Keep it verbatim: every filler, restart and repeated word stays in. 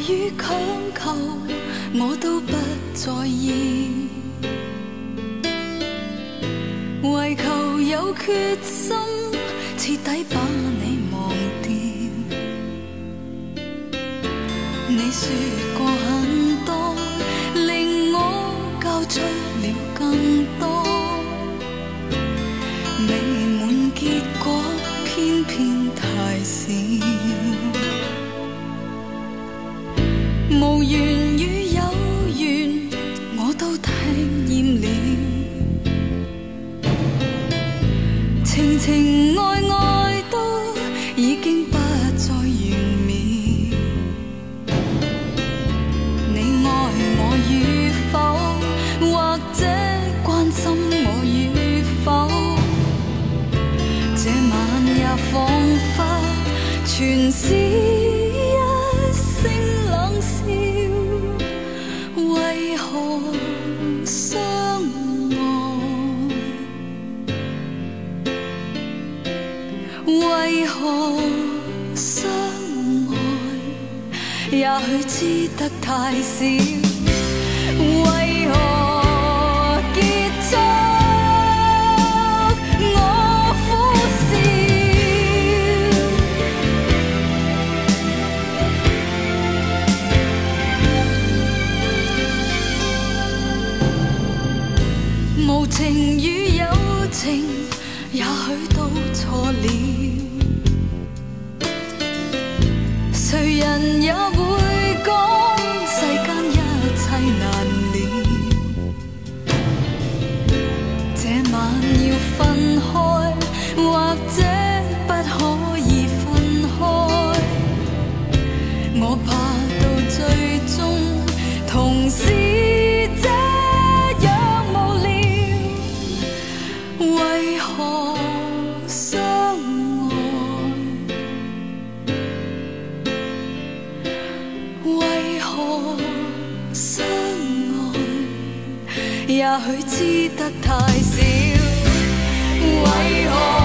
与強求，我都不在意，為求有決心徹底把你忘掉。你說過很多，令我交出了更多，美滿結果偏偏太少。無緣與有緣，我都聽厭了。情情愛愛都已經不再完美。你愛我與否，或者關心我與否？這晚也彷彿全是一聲冷笑。為何相愛？為何相愛？也許知得太少。為何結束？我苦笑。無情與有情，也許都錯了。誰人也會講世間一切難料。這晚要分開，或者不可以分開。我怕到最終同是這樣無聊。為何相愛？為何相愛？也許知得太少。為何